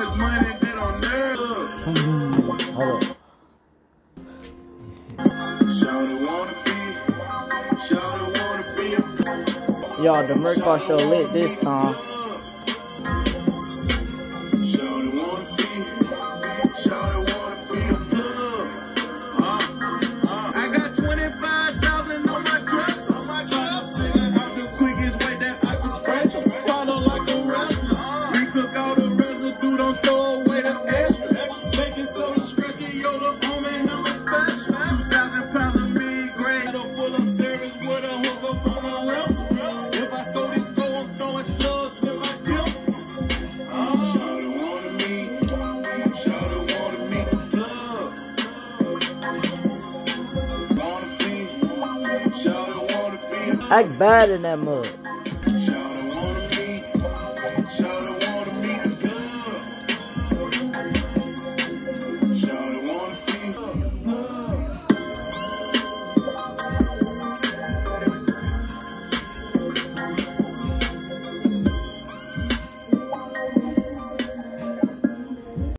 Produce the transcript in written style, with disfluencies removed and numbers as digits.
much money they don't nerve. Hold up. Y'all, the merch car show lit this time. I got 25,000 on my dress. Figure out the quickest way that I can scratch them. Follow like a wrestler. Recook all the residue, don't throw away the extra. Making soda stretch the Yoda on me, hella special. 2,000 pounds of mid-grade. Full of service with a hook up on my rim. If I score this goal, I'm throwing slugs in my guilt. Shawty wanted me. Shawty wanted me to plug. Act bad in that mug.